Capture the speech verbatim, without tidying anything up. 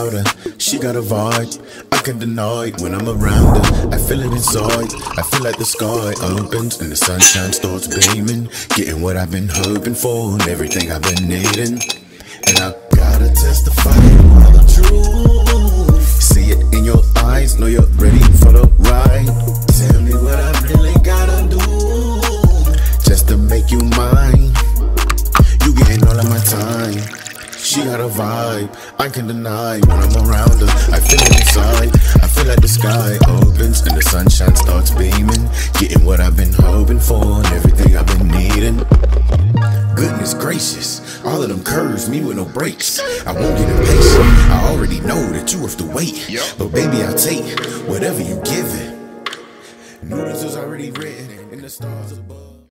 about her. She got a vibe, I can't deny it when I'm around her. I feel it inside, I feel like the sky opens and the sunshine starts beaming. Getting what I've been hoping for and everything I've been needing. And I gotta testify all the truth. See it in your eyes, know you're ready for the ride. Tell me what I really gotta do just to make you mine. You getting all of my time. She got a vibe, I can deny when I'm around her. I feel it inside, I feel like the sky opens and the sunshine starts beaming. Getting what I've been hoping for and everything I've been needing. Goodness gracious, all of them curves, me with no brakes. I won't get impatient, I already know that you worth the wait. But baby, I'll take whatever you give it. Noodles is already written in the stars above.